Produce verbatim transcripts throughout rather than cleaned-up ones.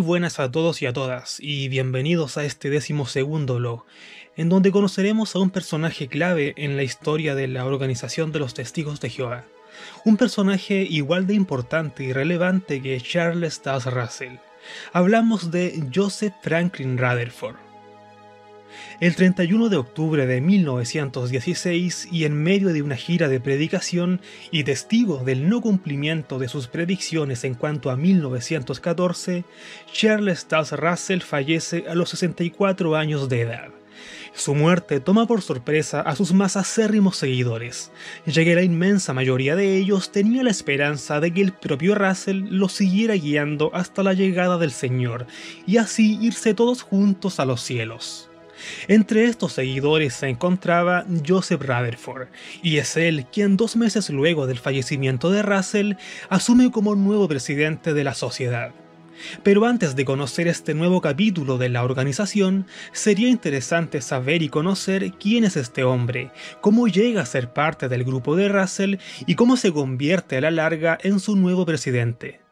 buenas a todos y a todas, y bienvenidos a este decimosegundo blog, en donde conoceremos a un personaje clave en la historia de la Organización de los Testigos de Jehová. Un personaje igual de importante y relevante que Charles Taze Russell. Hablamos de Joseph Franklin Rutherford. El treinta y uno de octubre de mil novecientos dieciséis, y en medio de una gira de predicación y testigo del no cumplimiento de sus predicciones en cuanto a mil novecientos catorce, Charles Taze Russell fallece a los sesenta y cuatro años de edad. Su muerte toma por sorpresa a sus más acérrimos seguidores, ya que la inmensa mayoría de ellos tenía la esperanza de que el propio Russell los siguiera guiando hasta la llegada del Señor, y así irse todos juntos a los cielos. Entre estos seguidores se encontraba Joseph Rutherford, y es él quien dos meses luego del fallecimiento de Russell asume como nuevo presidente de la sociedad. Pero antes de conocer este nuevo capítulo de la organización, sería interesante saber y conocer quién es este hombre, cómo llega a ser parte del grupo de Russell y cómo se convierte a la larga en su nuevo presidente.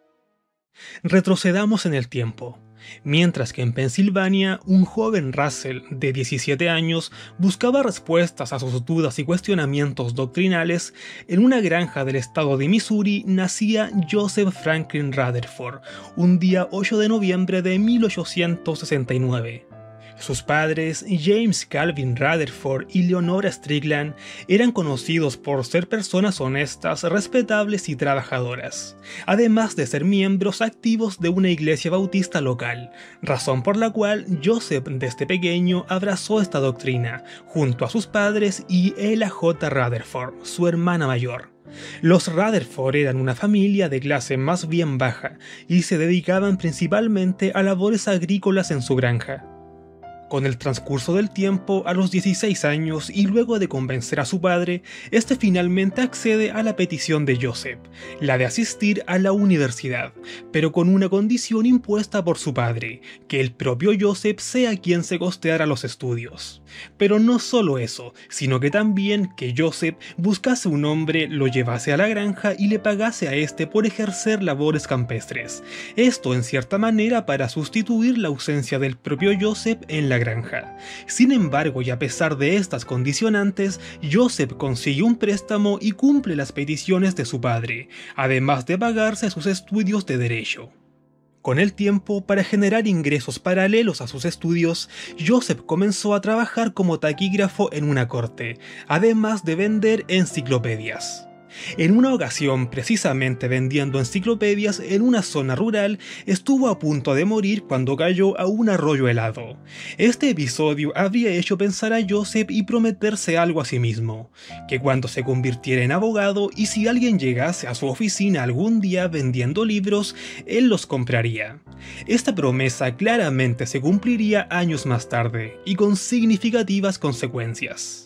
Retrocedamos en el tiempo. Mientras que en Pensilvania, un joven Russell de diecisiete años buscaba respuestas a sus dudas y cuestionamientos doctrinales, en una granja del estado de Missouri nacía Joseph Franklin Rutherford, un día ocho de noviembre de mil ochocientos sesenta y nueve. Sus padres, James Calvin Rutherford y Leonora Strickland, eran conocidos por ser personas honestas, respetables y trabajadoras, además de ser miembros activos de una iglesia bautista local, razón por la cual Joseph desde pequeño abrazó esta doctrina, junto a sus padres y Ella J. Rutherford, su hermana mayor. Los Rutherford eran una familia de clase más bien baja y se dedicaban principalmente a labores agrícolas en su granja. Con el transcurso del tiempo, a los dieciséis años y luego de convencer a su padre, este finalmente accede a la petición de Joseph, la de asistir a la universidad, pero con una condición impuesta por su padre, que el propio Joseph sea quien se costeara los estudios. Pero no solo eso, sino que también que Joseph buscase un hombre, lo llevase a la granja y le pagase a este por ejercer labores campestres. Esto en cierta manera para sustituir la ausencia del propio Joseph en la granja. Sin embargo, y a pesar de estas condicionantes, Joseph consigue un préstamo y cumple las peticiones de su padre, además de pagarse sus estudios de derecho. Con el tiempo, para generar ingresos paralelos a sus estudios, Joseph comenzó a trabajar como taquígrafo en una corte, además de vender enciclopedias. En una ocasión, precisamente vendiendo enciclopedias en una zona rural, estuvo a punto de morir cuando cayó a un arroyo helado. Este episodio habría hecho pensar a Joseph y prometerse algo a sí mismo, que cuando se convirtiera en abogado y si alguien llegase a su oficina algún día vendiendo libros, él los compraría. Esta promesa claramente se cumpliría años más tarde, y con significativas consecuencias.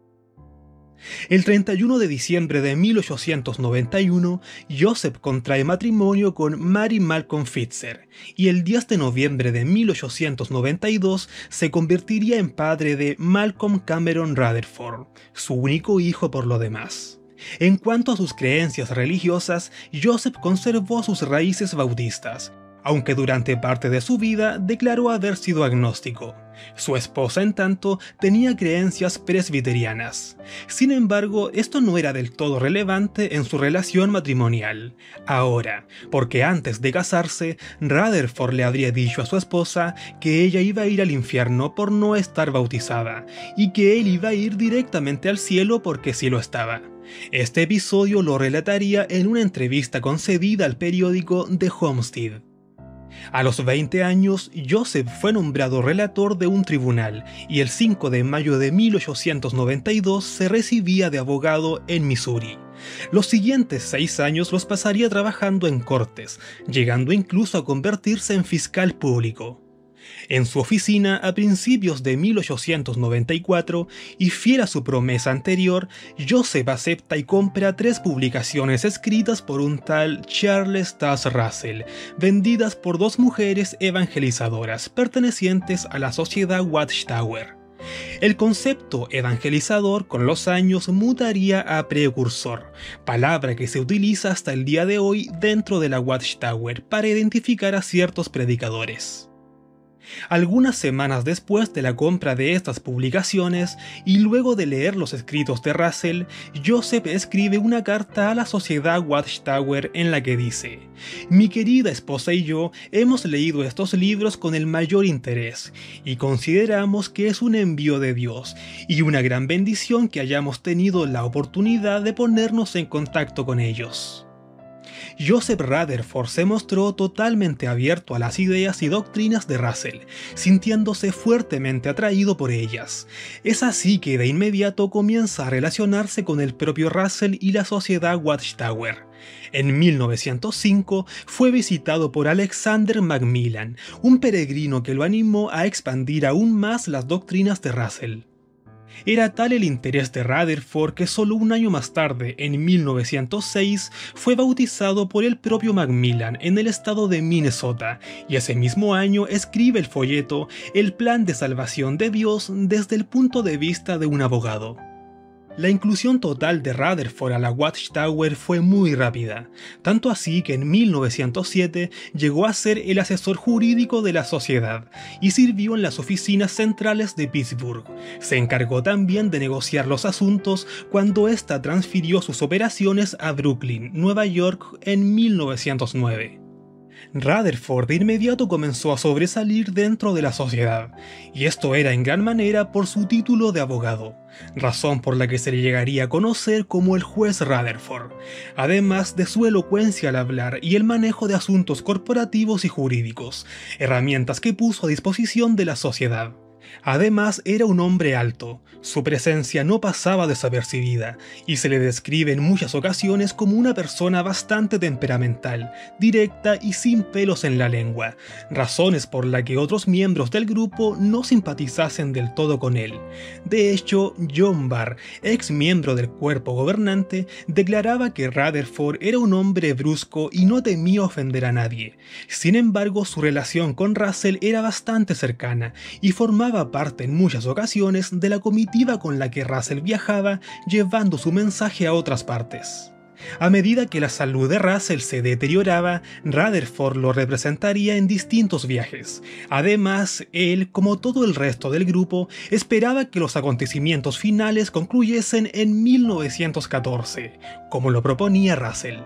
El treinta y uno de diciembre de mil ochocientos noventa y uno, Joseph contrae matrimonio con Mary Malcolm Fitzer, y el diez de noviembre de mil ochocientos noventa y dos se convertiría en padre de Malcolm Cameron Rutherford, su único hijo por lo demás. En cuanto a sus creencias religiosas, Joseph conservó sus raíces bautistas, aunque durante parte de su vida declaró haber sido agnóstico. Su esposa, en tanto, tenía creencias presbiterianas. Sin embargo, esto no era del todo relevante en su relación matrimonial. Ahora, porque antes de casarse, Rutherford le habría dicho a su esposa que ella iba a ir al infierno por no estar bautizada, y que él iba a ir directamente al cielo porque sí lo estaba. Este episodio lo relataría en una entrevista concedida al periódico The Homestead. A los veinte años, Joseph fue nombrado relator de un tribunal y el cinco de mayo de mil ochocientos noventa y dos se recibía de abogado en Missouri. Los siguientes seis años los pasaría trabajando en cortes, llegando incluso a convertirse en fiscal público. En su oficina a principios de mil ochocientos noventa y cuatro, y fiel a su promesa anterior, Joseph acepta y compra tres publicaciones escritas por un tal Charles Taze Russell, vendidas por dos mujeres evangelizadoras pertenecientes a la sociedad Watchtower. El concepto evangelizador con los años mutaría a precursor, palabra que se utiliza hasta el día de hoy dentro de la Watchtower para identificar a ciertos predicadores. Algunas semanas después de la compra de estas publicaciones y luego de leer los escritos de Russell, Joseph escribe una carta a la sociedad Watchtower en la que dice: "Mi querida esposa y yo hemos leído estos libros con el mayor interés y consideramos que es un envío de Dios y una gran bendición que hayamos tenido la oportunidad de ponernos en contacto con ellos". Joseph Rutherford se mostró totalmente abierto a las ideas y doctrinas de Russell, sintiéndose fuertemente atraído por ellas. Es así que de inmediato comienza a relacionarse con el propio Russell y la sociedad Watchtower. En mil novecientos cinco fue visitado por Alexander Macmillan, un peregrino que lo animó a expandir aún más las doctrinas de Russell. Era tal el interés de Rutherford que solo un año más tarde, en mil novecientos seis, fue bautizado por el propio Macmillan en el estado de Minnesota, y ese mismo año escribe el folleto El plan de salvación de Dios desde el punto de vista de un abogado. La inclusión total de Rutherford a la Watchtower fue muy rápida, tanto así que en mil novecientos siete llegó a ser el asesor jurídico de la sociedad y sirvió en las oficinas centrales de Pittsburgh. Se encargó también de negociar los asuntos cuando ésta transfirió sus operaciones a Brooklyn, Nueva York, en mil novecientos nueve. Rutherford de inmediato comenzó a sobresalir dentro de la sociedad, y esto era en gran manera por su título de abogado, razón por la que se le llegaría a conocer como el juez Rutherford, además de su elocuencia al hablar y el manejo de asuntos corporativos y jurídicos, herramientas que puso a disposición de la sociedad. Además, era un hombre alto, su presencia no pasaba desapercibida, y se le describe en muchas ocasiones como una persona bastante temperamental, directa y sin pelos en la lengua, razones por las que otros miembros del grupo no simpatizasen del todo con él. De hecho, John Barr, ex miembro del cuerpo gobernante, declaraba que Rutherford era un hombre brusco y no temía ofender a nadie. Sin embargo, su relación con Russell era bastante cercana, y formaba parte en muchas ocasiones de la comitiva con la que Russell viajaba llevando su mensaje a otras partes. A medida que la salud de Russell se deterioraba, Rutherford lo representaría en distintos viajes. Además, él, como todo el resto del grupo, esperaba que los acontecimientos finales concluyesen en mil novecientos catorce, como lo proponía Russell.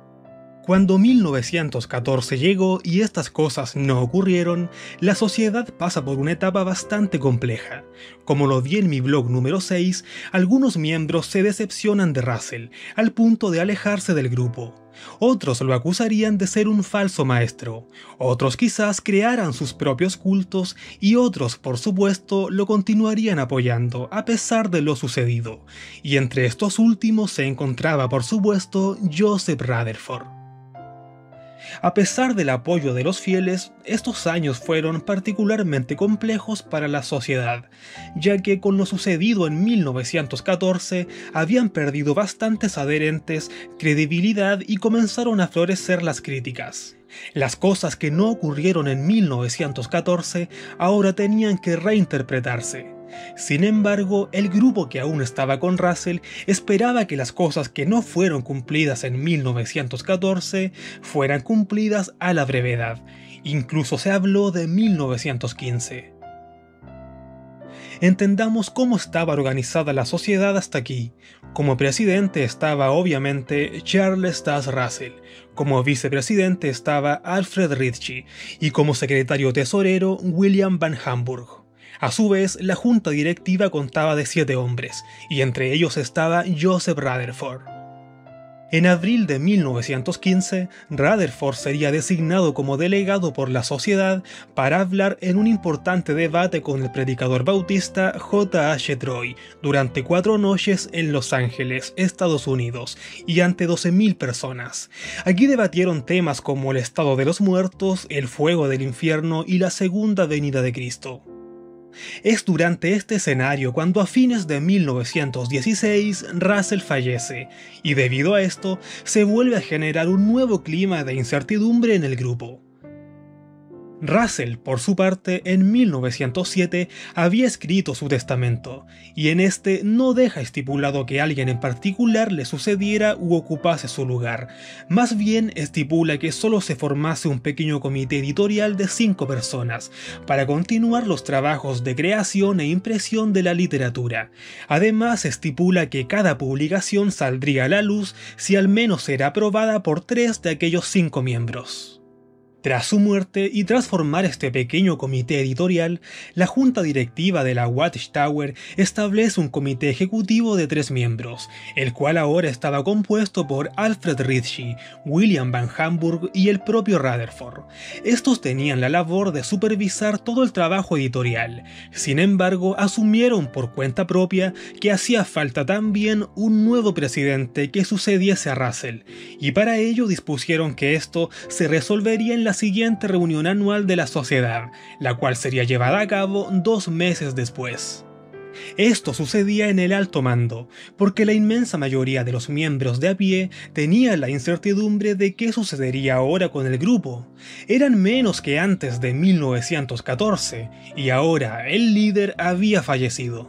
Cuando mil novecientos catorce llegó y estas cosas no ocurrieron, la sociedad pasa por una etapa bastante compleja. Como lo vi en mi blog número seis, algunos miembros se decepcionan de Russell, al punto de alejarse del grupo. Otros lo acusarían de ser un falso maestro, otros quizás crearan sus propios cultos y otros, por supuesto, lo continuarían apoyando a pesar de lo sucedido. Y entre estos últimos se encontraba, por supuesto, Joseph Rutherford. A pesar del apoyo de los fieles, estos años fueron particularmente complejos para la sociedad, ya que con lo sucedido en mil novecientos catorce habían perdido bastantes adherentes, credibilidad y comenzaron a florecer las críticas. Las cosas que no ocurrieron en mil novecientos catorce ahora tenían que reinterpretarse. Sin embargo, el grupo que aún estaba con Russell esperaba que las cosas que no fueron cumplidas en mil novecientos catorce fueran cumplidas a la brevedad. Incluso se habló de mil novecientos quince. Entendamos cómo estaba organizada la sociedad hasta aquí. Como presidente estaba obviamente Charles Taze Russell, como vicepresidente estaba Alfred Ritchie y como secretario tesorero William Van Hamburg. A su vez, la junta directiva contaba de siete hombres, y entre ellos estaba Joseph Rutherford. En abril de mil novecientos quince, Rutherford sería designado como delegado por la sociedad para hablar en un importante debate con el predicador bautista J H Troy durante cuatro noches en Los Ángeles, Estados Unidos, y ante doce mil personas. Aquí debatieron temas como el estado de los muertos, el fuego del infierno y la segunda venida de Cristo. Es durante este escenario cuando a fines de mil novecientos dieciséis Russell fallece, y debido a esto se vuelve a generar un nuevo clima de incertidumbre en el grupo. Russell, por su parte, en mil novecientos siete había escrito su testamento, y en este no deja estipulado que alguien en particular le sucediera u ocupase su lugar. Más bien estipula que solo se formase un pequeño comité editorial de cinco personas para continuar los trabajos de creación e impresión de la literatura. Además estipula que cada publicación saldría a la luz si al menos era aprobada por tres de aquellos cinco miembros. Tras su muerte y tras formar este pequeño comité editorial, la junta directiva de la Watchtower establece un comité ejecutivo de tres miembros, el cual ahora estaba compuesto por Alfred Ritchie, William Van Hamburg y el propio Rutherford. Estos tenían la labor de supervisar todo el trabajo editorial. Sin embargo, asumieron por cuenta propia que hacía falta también un nuevo presidente que sucediese a Russell, y para ello dispusieron que esto se resolvería en la siguiente reunión anual de la sociedad, la cual sería llevada a cabo dos meses después. Esto sucedía en el alto mando, porque la inmensa mayoría de los miembros de a pie tenía la incertidumbre de qué sucedería ahora con el grupo. Eran menos que antes de mil novecientos catorce, y ahora el líder había fallecido.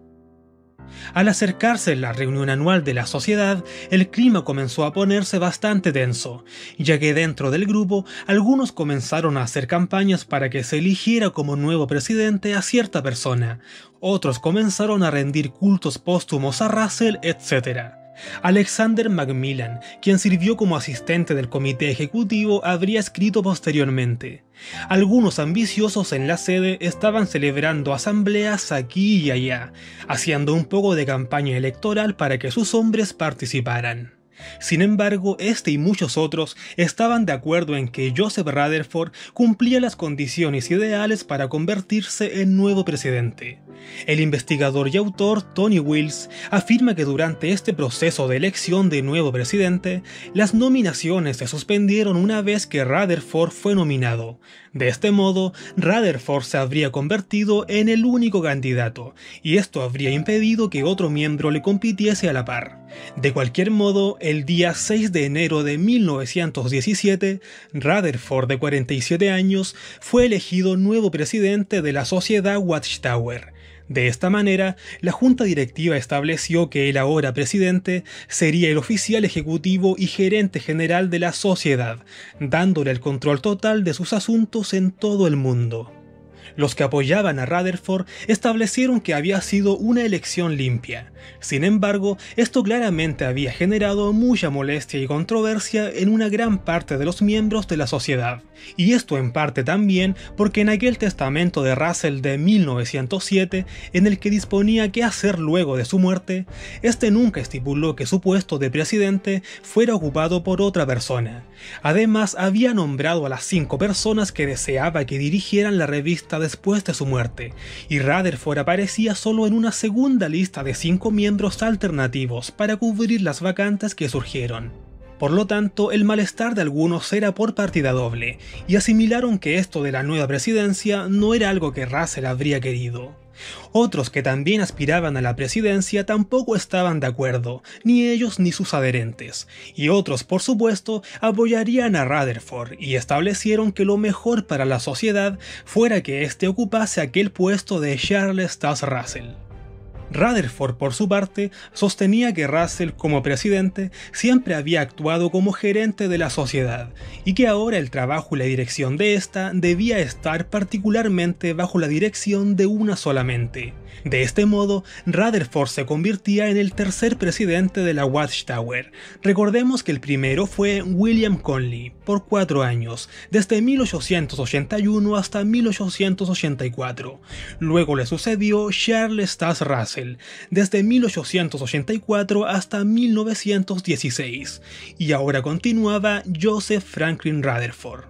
Al acercarse la reunión anual de la sociedad, el clima comenzó a ponerse bastante tenso, ya que dentro del grupo algunos comenzaron a hacer campañas para que se eligiera como nuevo presidente a cierta persona, otros comenzaron a rendir cultos póstumos a Russell, etcétera. Alexander Macmillan, quien sirvió como asistente del comité ejecutivo, habría escrito posteriormente: algunos ambiciosos en la sede estaban celebrando asambleas aquí y allá, haciendo un poco de campaña electoral para que sus hombres participaran. Sin embargo, este y muchos otros estaban de acuerdo en que Joseph Rutherford cumplía las condiciones ideales para convertirse en nuevo presidente. El investigador y autor Tony Wills afirma que durante este proceso de elección de nuevo presidente, las nominaciones se suspendieron una vez que Rutherford fue nominado. De este modo, Rutherford se habría convertido en el único candidato, y esto habría impedido que otro miembro le compitiese a la par. De cualquier modo, el día seis de enero de mil novecientos diecisiete, Rutherford, de cuarenta y siete años, fue elegido nuevo presidente de la sociedad Watchtower. De esta manera, la junta directiva estableció que el ahora presidente sería el oficial ejecutivo y gerente general de la sociedad, dándole el control total de sus asuntos en todo el mundo. Los que apoyaban a Rutherford establecieron que había sido una elección limpia. Sin embargo, esto claramente había generado mucha molestia y controversia en una gran parte de los miembros de la sociedad. Y esto en parte también porque en aquel testamento de Russell de mil novecientos siete, en el que disponía qué hacer luego de su muerte, este nunca estipuló que su puesto de presidente fuera ocupado por otra persona. Además, había nombrado a las cinco personas que deseaba que dirigieran la revista después de su muerte, y Rutherford aparecía solo en una segunda lista de cinco miembros alternativos para cubrir las vacantes que surgieron. Por lo tanto, el malestar de algunos era por partida doble, y asimilaron que esto de la nueva presidencia no era algo que Russell habría querido. Otros que también aspiraban a la presidencia tampoco estaban de acuerdo, ni ellos ni sus adherentes, y otros por supuesto apoyarían a Rutherford y establecieron que lo mejor para la sociedad fuera que éste ocupase aquel puesto de Charles Taze Russell. Rutherford, por su parte, sostenía que Russell, como presidente, siempre había actuado como gerente de la sociedad, y que ahora el trabajo y la dirección de esta debía estar particularmente bajo la dirección de una solamente. De este modo, Rutherford se convertía en el tercer presidente de la Watchtower. Recordemos que el primero fue William Conley, por cuatro años, desde mil ochocientos ochenta y uno hasta mil ochocientos ochenta y cuatro. Luego le sucedió Charles Taze Russell, desde mil ochocientos ochenta y cuatro hasta mil novecientos dieciséis, y ahora continuaba Joseph Franklin Rutherford.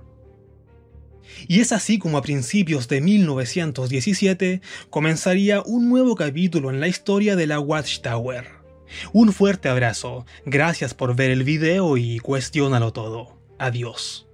Y es así como a principios de mil novecientos diecisiete comenzaría un nuevo capítulo en la historia de la Watchtower. Un fuerte abrazo, gracias por ver el video y cuestiónalo todo. Adiós.